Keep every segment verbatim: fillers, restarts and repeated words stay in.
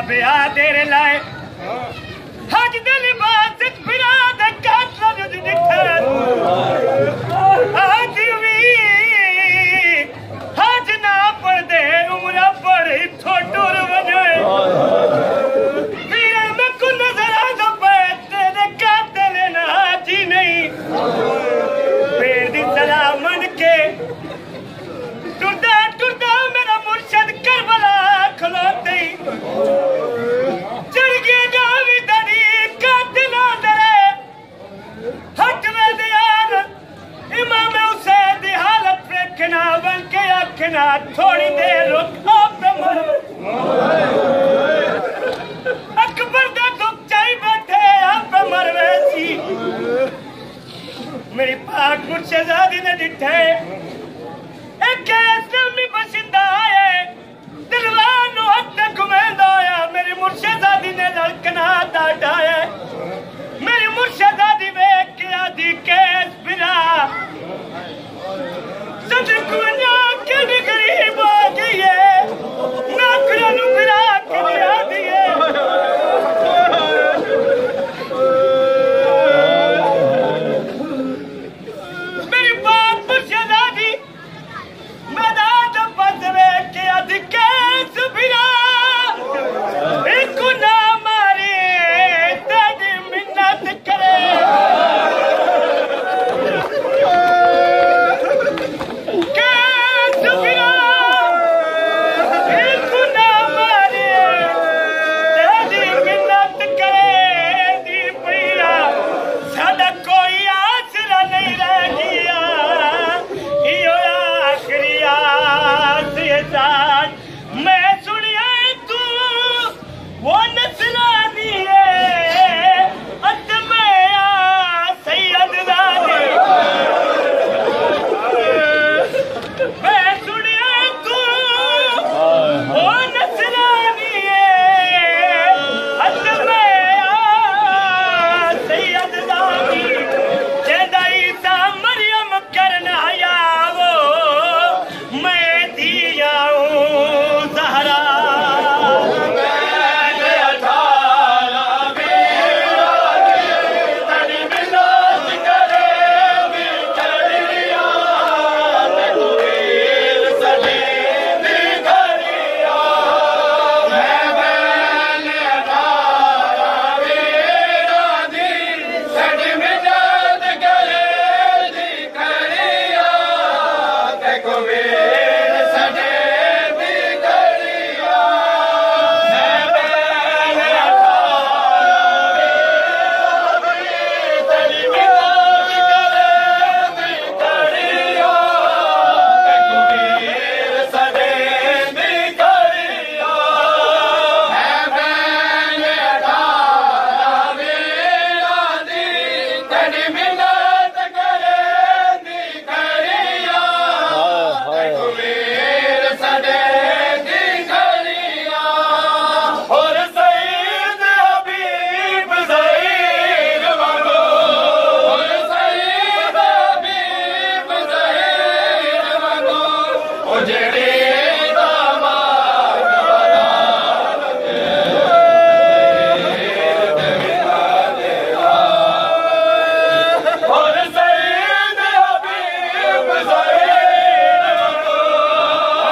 बाबे आ तेरे लाए हज दिल बात फिरा दे कातला जो दिखा आज भी हज ना पढ़ दे उम्र पढ़ थोटुर वजे फिर मैं को नजर आ दो तेरे कातल ना जी नहीं पेड़ दी सलाह मन के टुरदा टुरदा मेरा मुर्शद करबला खलोते चढ़ गया जावी दरी कातिला दरे हट में दियार इमाम हुसैन दी हालत देखना बन के आखना थोड़ी देर रुक पे मर अकबर दा दुख चाई बैठे आप मर वैसी मेरी पाक मुर्शदादी ने डिठे एक इस्लामी बशिंदा है दिलवान नु हद घुमेंदा आया मेरी मुर्शदादी ने लड़कना डाया मेरी मुर्शदादी वेख के आदि केस बिरा सदक वना के गरीब हो गई है नाकरा नु बिरा के दिया दिए मेरी बात मुर्शदादी मैदान बंद वेख के आदि केस बिरा एक ना मारे तेरी मिन्नत करे केस बिरा एक ना मारे तेरी मिन्नत करे दी पिया साडा कोई आसरा नहीं रह गया इयो आखिरी आस है साथ मैं सुनिया तू वो नसरानी है अतमया सैयद दादी मैं सुनिया तू वो नसरानी है अतमया सैयद दादी जेदा ईसा मरियम करना या वो मैं दिया हूँ ज़हरा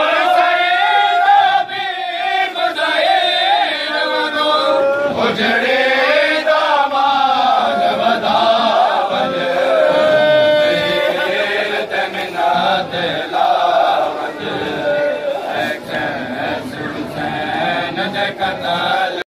जड़े